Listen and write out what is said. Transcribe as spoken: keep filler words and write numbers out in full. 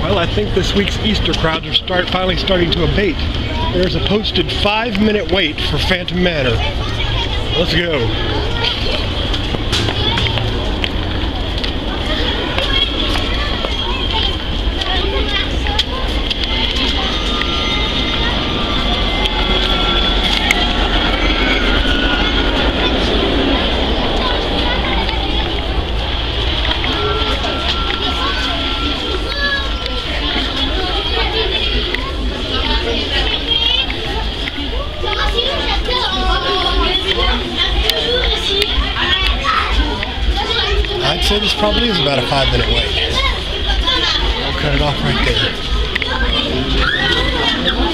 Well, I think this week's Easter crowds are start finally starting to abate. There's a posted five minute wait for Phantom Manor. Let's go. I'd say this probably is about a five minute wait. I'll cut it off right there.